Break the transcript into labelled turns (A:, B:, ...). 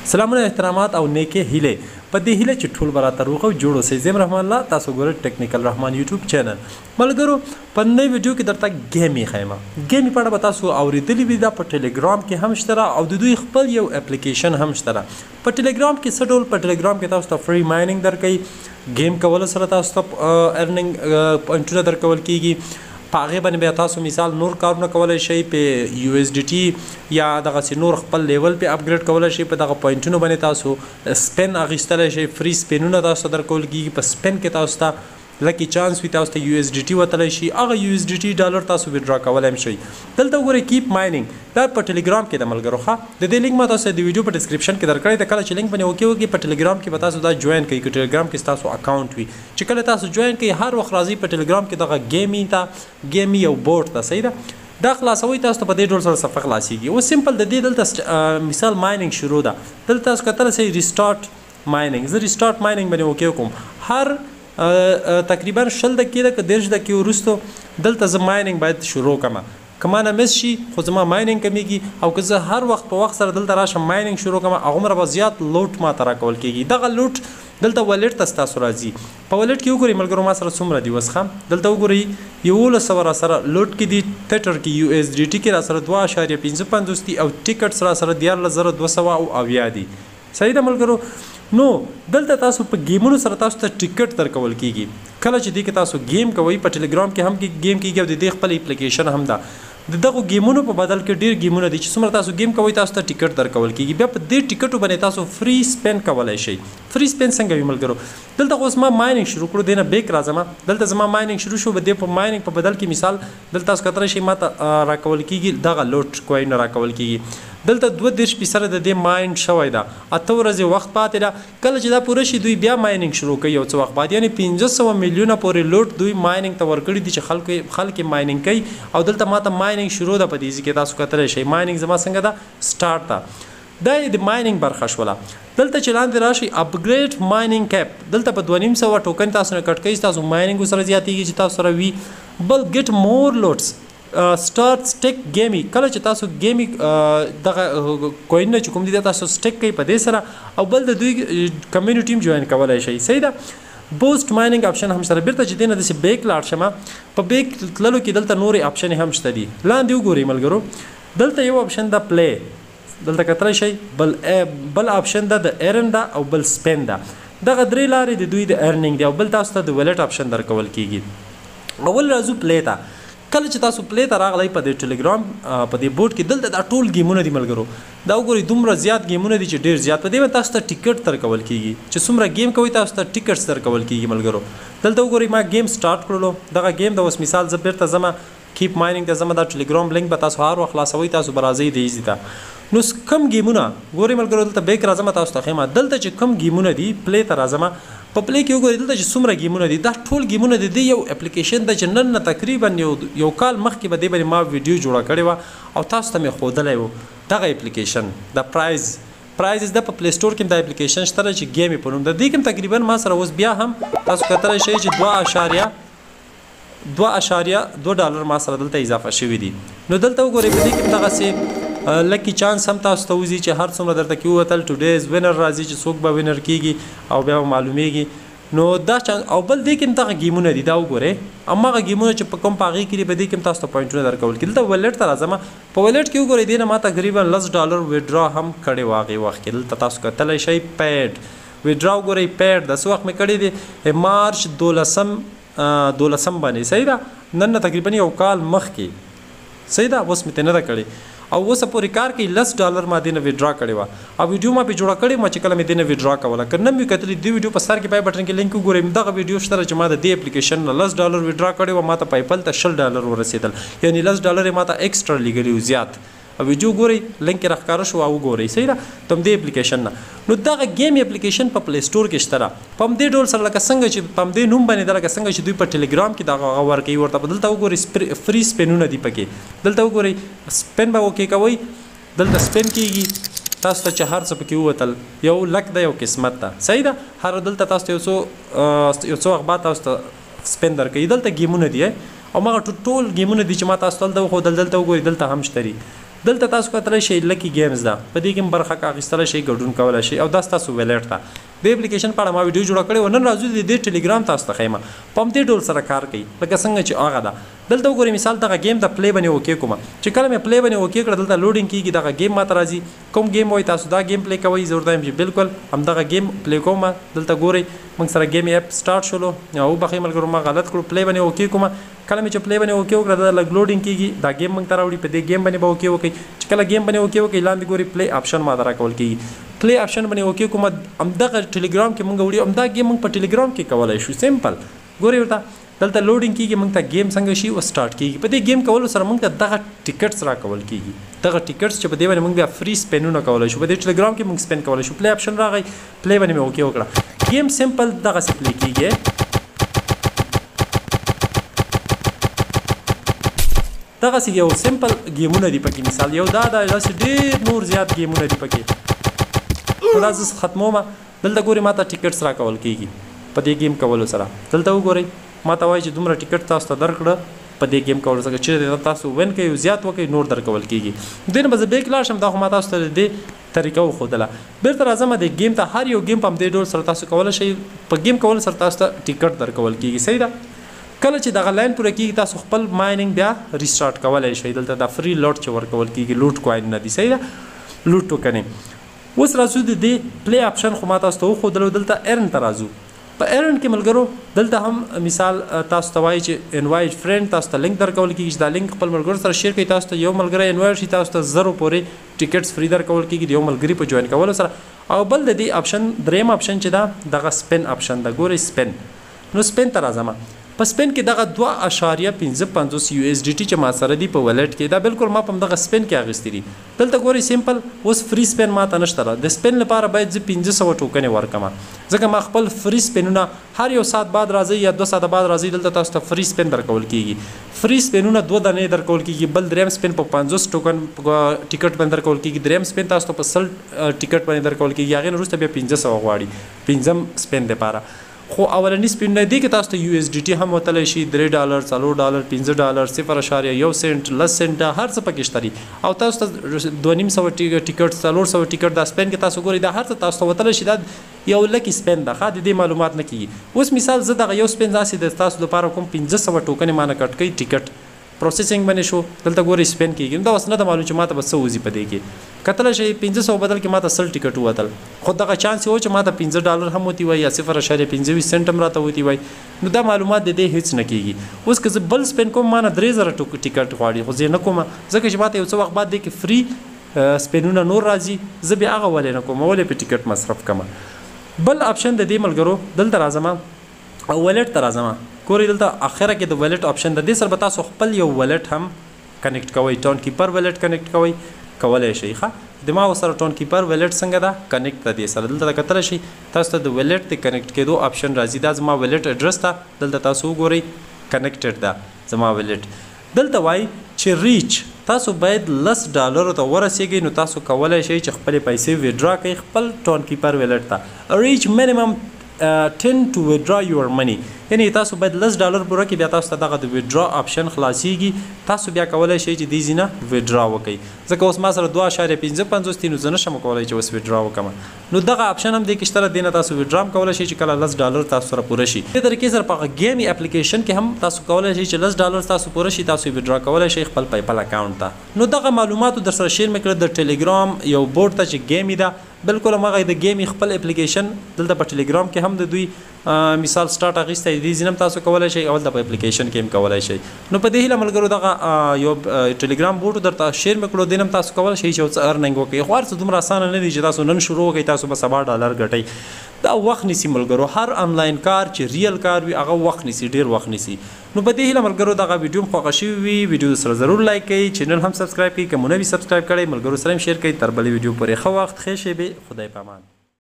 A: سلامونه احترامات او نیکه هیله په دې هیله چې ټول براته روغ او جوړ اوسئ. زم رحمان الله تاسو ګورئ ټیکنیکل رحمان یوټیوب چینل. ملګرو په نوې ویډیو کې درته ګیمي خیمه ګیمي په اړه به تاسو اورېدلي وي. دا په ټیلیګرام کې هم شته او د دوی خپل یو اپلیکیشن هم شته. په ټیلیګرام کې څه ډول په ټیلیګرام کې تاسو ته فری مایننګ درکوي، گیم کول سره تاسو ته ارننګ پوینټونه درکول کیږي. په هغې باندې بیا تاسو مثال نور کارونه کولی شئ، په یو ایس ډي ټي یا دغسې نور خپل لیول پې اپګریډ کولی شئ. په دغه پوینټونو باندې تاسو سپین اخیستلی شئ، فری سپینونه تاسو ته درکول کېږي. په سپین کې تاسو ته لکی چانس وي، تاسو ته یو ایس ډي ټي وتلی شي، هغه یو ایس ډي ټي ډالر تاسو ویډرا کولی هم شئ. دلته وګورئ کیپ مایننګ، دا په ټیلیګرام کې د ملګرو ښه د دې لینک ما تاسو د ویډیو په ډسکرپشن کې درکړی دی. کله چې لینک باندې اوکې وکړئ په ټیلیګرام کې به تاسو دا جوین کوئ. که ټیلیګرام کې ستاسو اکاونټ وي، چې کله تاسو جوین کوئ هر وخت راځئ په ټیلیګرام کې دغه ګیمي یو بوټ ته صحیح ده، دا خلاصوي تاسو ته په دې ډول سره صفحه خلاصیږي. اوس سمپل د دې دلته مثال مایننګ شروع ده. دلته تاسو کتلی شئ ریسټارټ مایننګ. زه ریسټارټ مایننګ باندې اوکې وکړم. هر تقریبا 20 دقیقې که 30 دقیقې وروسته دلته زه مایننګ باید شروع کړم. که ما نه مس شي خو زما مایننګ کمیږي، او که زه هر وخت په وخت سره دلته راشم مایننګ شروع کړم هغومره به زیات لوټ ما ته راکول کېږي. دغه لوټ دلته والټ ته ستاسو راځي. په والټ کې وګورئ ملګرو ما سره څومره دي اوس ښه. دلته وګورئ 1100 را سره لوټ کې دي، ټټر کې یو ایس ډي ټي کې را سره 2.55 دي، او ټیکټس را سره 14200 دي. صحیح ده ملګرو. نو دلته تاسو په گیمونو سره تاسو ته ټیکټ درکول کیږي. کله چې دې کې تاسو گیم کوئ په ټیلیګرام کې هم گیم کیږي او د دې خپل اپلیکیشن هم ده. د دغو گیمونو په بدل کې ډیر گیمونه دي چې څومره تاسو گیم کوئ تاسو ته ټیکټ درکول کیږي. بیا په دې ټیکټو باندې تاسو فری سپین کولی شئ. فری سپین څنګه وي ملګرو؟ دلته اوس ما مایننګ شروع کړو، دې نه بیک راځم. دلته زما مایننګ شروع شو، د په مایننګ په بدل کې مثال دلته تاسو کتلی شئ ما ته راکول کیږي دغه لوټ کوین راکول کیږي. دلته 22 سره د دې ماینډ شوی ده، 8 ورځې وخت پاتې ده. کله چې دا پوره شي دوی بیا مایننګ شروع کوي یو څه وخت بعد، یعنی 500 میلیونه پورې لوټ دوی مایننګ ته ورکړي دي چې خلک مایننګ کوي. او دلته ماته مایننګ شروع ده په دې کې تاسو کتلی شئ مایننګ زما څنګه ده سٹارټ ده. دا د مایننګ برخه شوله. دلته چې لاندې راشي اپګریډ مایننګ کیپ، دلته په 2500 ټوکن تاسو نه کټ کوي، تاسو مایننګ سره زیاتېږي چې تاسو سره وي. بل ګیټ مور لوټس سٹارټ سټیک گیمي، کله چې تاسو گیمي دغه کوینونه چې کوم دي تاسو سټیک کوي په دې سره، او بل د دوی کمیونټي هم جوین کولی شئ. صحیح ده. بوست مایننګ اپشن هم سره. بیرته چې دې نه داسې بیک لاړ شم، په بیک تللو کې دلته نورې اپشن هم شته دي. لاندې وګورئ ملګرو دلته یو اپشن ده پلی، دلته کتلی شئ. بل اپشن ده د ایرن ده، او بل سپین ده. دغه درې لارې د دوی د ارننګ دي، او بل تاسو ته د والټ اپشن درکول کیږي. اول راځو پلی ته. کله چې تاسو پلی ته راغلی په دې ټیلیګرام په دې بورډ کې دلته دا ټول گیمونه دي ملګرو. دا وګورئ دومره زیات گیمونه دي چې ډیر زیات. په دې باندې تاسو ته ټیکټ درکول کیږي چې څومره گیم کوئ تاسو ته ټیکټس درکول کیږي ملګرو. دلته وګورئ ما گیم سٹارټ کړلو. دغه گیم د اوس مثال زه بیرته ځم کیپ مایننګ ته ځم. دا ټیلیګرام لینک به تاسو هر وخت خلاصوئ، تاسو به راځئ د ایزي ته. نو کم گیمونه ګورئ ملګرو دلته بیک راځم تاسو ته ښیم. دلته چې کم گیمونه دي پلی ته راځم. په پلی کې وګورئ دلته چې څومره گیمونه دي، دا ټول گیمونه د دې یو اپلیکیشن ده چې نن نه تقریبا یو کال مخکې به دې باندې ما ویډیو جوړه کړې وه او تاسو ته مې ښودلی و. دغه اپلیکیشن د پرایز ده په پلی سټور کې دا اپلیکیشن شته چې ګیمې په نوم ده. دې کې هم تقریبا ما سره اوس بیا هم تاسو کتلی شئ چې 2.2 ډالر ما سره دلته اضافه شوي دي. نو دلته وګورئ په دې کې دغسې لکی چانس هم تاسو ته وځي چې هر څومره درته کې ووتل ټوډیز وینر راځي چې څوک به وینر کیږي او بیا به معلومیږي. نو دا چانس او بل دې کې هم دغه گیمونه دي. دا وګورئ هماغه گیمونه چې په کوم په هغې کې دي په دې کې هم تاسو ته پوینټونه درکول کېږي. دلته والټ ته راځم. په والټ کې وګورئ دې نه ما تقریبا $10 ویډرا هم کړی و هغې وخت کې. دلته تاسو کتلی شئ پیډ ویډرا وګورئ پیډ د څه وخت مې کړی دی مارچ 12 باندې. صحیح ده. نن نه تقریبا یو کال مخکې. صحیح ده. اوس مې ته نه ده کړې او اوسه پورې کار کوي. $10 ما دې نه ویډرا کړې وه او ویډیو ما پرې جوړه کړې وه چې کله مې دې نه ویډرا کوله. که نه مې کتلي دې ویډیو په سر کې پای بټن کې لینک وګورئ. دغه ویډیو شته چې ما د دې اپلیکیشن نه $10 ویډرا کړې وه، ما ته پایپل ته $20 ورسېدل، یعنی $10 یې ما ته ایکسټرا لیږلي وو زیات. او ویډیو ګورئ لینک کې راښکاره شو او وګورئ. صحیح ده. د همدې اپلیکیشن نه. نو دغه گیم اپلیکیشن په پلی سټور کې شته ده. په همدې ډول سره لکه څنګه چې په همدې نوم باندې ده، لکه څنګه چې دوی په ټیلیګرام کې دغه ورکوي ورته. په دلته وګورئ فری سپینونه دي پکې. دلته وګورئ سپین به اوکې کوئ، دلته سپین کیږي تاسو ته چې هر څه پکې ووتل. یو لک ده یو قسمت ده. صحیح ده. هر دلته تاسو ته یو څه وخت بعد تاسو ته سپین درکوي. دلته گیمونه دي او مغه ټول گیمونه دي چې ما تاسو ته دلته وښودل. دلته وګورئ دلته هم شته دي. دلته تاسو کتلی شئ لکی گیمز ده په دې کې هم برخه اخیستلی شئ ګډون کولی شئ او دا ستاسو ویلیټ ده د اپلیکیشن په اړه ما ویډیو جوړه کړې وه نن راځو د دې ټلیګرام تاسو ته ښیم په همدې ډول سره کار کوي لکه څنګه چې هغه ده دلته وګورئ مثال دغه گیم د پلی باندې اوکې کومه چې کله مې پلی باندې اوکې کړه دلته لوډینګ کېږي دغه گیم ماته راځي کوم گیم وایي تاسو دا گیم پلی کوئ زه ورته وایم چې بالکل همدغه گیم پلی کوم دلته ګورئ موږ سره گیم اپ سټارټ شولو او وبخئ ملګرو ما غلط کړو پلی باندې اوکې کومه کله مې چې پلی باندې اوکې وکړه دا لږ لوډینګ کېږي دا گیم موږ ته راوړي په دې گیم باندې به اوکې وکړئ چې کله گیم باندې اوکې وکړئ لاندې ګورئ پلی آپشن ماته راکول کېږي پلی آپشن باندې اوکې کومه همدغه ټلیګرام کې موږ وړي همدا گیم موږ په ټلیګرام کې کولی شو سمپل ګورئ ورته دلته لوډینګ کېږي موږ ته گیم څنګه شي او سټارټ کېږي په دې گیم کولو سره موږ ته دغه ټیکټس راکول کېږي دغه ټیکټس چې په دې باندې موږ بیا فری سپینونه کولی شو په دې ټلیګرام کې موږ سپین کولی شو پلی آپشن راغی پلی باندې مې اوکې وکړه گیم سمپل دغسې پلی کېږي دغسې یو سمپل گیمونه دي پکې مثال یو دا داسې ډېر نور زیات گیمونه دي پکې دا زه ختمومه دلته ګورئ ماته ټیکټس راکول کېږي په دې گیم کولو سره دلته وګورئ ماته وایي چې دومره ټیکټ تاسو ته درکړه په دې گیم کولو سره چیرې تاسو وین کوئ زیات وکړئ نور درکول کېږي دې نه به زه بیک لاړ شم دا خو ما تاسو ته د دې طریقه وښودله بیرته راځم د گیم ته هر یو گیم په همدې ډول سره تاسو کولی شئ په گیم کولو سره تاسو ته ټیکټ درکول کېږي صحیح ده کله چې دغه لاین پوره کېږي تاسو خپل مایننګ بیا ریسټارټ کولی شئ دلته دا فری لوټ چې ورکول کېږي لوټ کوین نه دي صحیح ده لوټ ټوکنې اوس راځو د دې پلی آپشن خو ما تاسو ته وښودلو دلته ارن ته راځو په ارن کې ملګرو دلته هم مثال تاسو ته وایي چې انوایټ فرینډ تاسو ته لینک درکول کېږي چې دا لینک خپل ملګرو سره شیر کړئ تاسو ته یو ملګری انوایټ شي تاسو ته 0 پورې ټیکټس فری درکول کېږي د یو ملګري په جوین کولو سره او بل د دې آپشن دریم آپشن چې دا دغه سپین آپشن ده ګورئ سپین نو سپین ته راځم په سپین کې دغه 2.55 USDT چې ما سره دي په ولیټ کې دا بالکل ما په دغه سپین کې اخیستې دي دلته ګورئ سمپل اوس فری سپین ماته نشته د سپین لپاره باید زه 1500 ټوکنې ورکړم ځکه ما خپل فری سپینونه هر یو ساعت بعد راځي یا 2 ساعت بعد راځي دلته تاسو ته فری سپین درکول کېږي فری سپینونه 2 دانې درکول کېږي بل دریم سپین په 50 ټوکن ټیکټ باندې درکول کېږي دریم سپین تاسو ته په 100 ټیکټ باندې درکول کېږي هغې نه وروسته بیا 1500 غواړي پنځم سپین دپاره خو اولنی سپینونه دي کې تاسو ته USDT هم وتلی شي $3 $4 $5 0.1 سنت لس سنت هر څه پکې شته دي او تاسو ته 250 ټیکټ 400 ټیکټ دا سپین کې تاسو ګورئ دا هر څه تاسو ته وتلی شي دا یو لکی سپین ده ښه د دې معلومات نه کېږي اوس مثال زه دغه یو سپین داسې د تاسو لپاره کوم 1500 ټوکنې ما نه کټ کوي ټیکټ پروسیسینګ باندې شو دلته ګورئ سپین کېږي نو دا اوس نه ده معلوم چې ما ته به څه وځي په دې کې کتلی شئ 1500 بدل کې ما ته 100 ټیکټ ووتل خو دغه چانس و چې ما ته $15 هم وتي وای یا 0.25 سنټ هم راته وتي وای نو دا معلومات د دې هیڅ نه کېږي اوس که زه بل سپین کوم ما نه 3000 ټیکټ غواړي خو زه نه کوم ځکه چې ما ته یو څه وخت بعد دی کې فری سپینونه نور راځي زه بیا هغه ولې نه کوم ولې په ټیکټ مصرف کوم بل آپشن د دې ملګرو دلته راځم او ولیټ ته راځم ګورئ دلته اخره کې د ولیټ آپشن د دې سره به تاسو خپل یو ولیټ هم کنیکټ کوئ ټونکیپر ولیټ کنیکټ کوئ کولی شئ ښه د ما سره ټونکیپر ولیټ څنګه ده کنیکټ ده دې سره دلته کتلی شئ تاسو ته د ولیټ د کنیکټ کېدو آپشن راځي دا زما ولیټ اډرس ده دلته تاسو وګورئ کنیکټډ ده زما ولیټ دلته وایي چې ریچ تاسو باید $10 ته ورسیږئ نو تاسو کولی شئ چې خپلې پیسې ویډرا کړئ خپل ټونکیپر ولیټ ته ریچ منیمم 10 to withdraw your money یعنی تاسو باید $10 پوره کړئ بیا تاسو ته دغه د ویډرا آپشن خلاصیږي تاسو بیا کولی شئ چې دې ځینه ویډرا وکړئ ځکه اوس ما سره 2.55 دي نو زه نشم کولی چې اوس ویډرا وکړم نو دغه آپشن هم دې کې شته دې نه تاسو ویډرا هم کولی شئ چې کله $10 تاسو سره پوره شي دې طریقې سره په ګیمي اپلیکیشن کې هم تاسو کولی شئ چې $10 تاسو پوره شي تاسو ویډرا کولی شئ خپل پیپل اکاونټ ته نو دغه معلوماتو در سره شیر مې کړل د ټلیګرام یو بورډ ته چې ګیمي ده بالکل هغه د ګیمي خپل اپلیکیشن دلته په ټلیګرام کې هم د دوی مثال سٹارټ اخیستی دي ځینم تاسو کولی شئ اول د په اپلیکیشن کې هم کولی شئ نو په دې هیله ملګرو دغه یو ټلیګرام بوټ درته شیر مې کړو دین هم تاسو کولی شئ چې یو څه ارننګ وکړئ خو هر څه دومره اسانه نه دي چې تاسو نن شروع وکړئ تاسو به $7 ګټئ دا وخت نیسي ملګرو هر آنلاین کار چې ریل کار وي هغه وخت نیسي ډیر وخت نیسي نو په دې هیله ملګرو دغه ویډیو خوښه شوې وي ویډیو سره ضرور لایک کړئ چینل هم سبسکرایب کړئ که مو نه وي سبسکرایب کړئ ملګرو سره هم شیر کړئ تر بلې ویډیو پورې ښه وخت ښې شیبې خدای پامان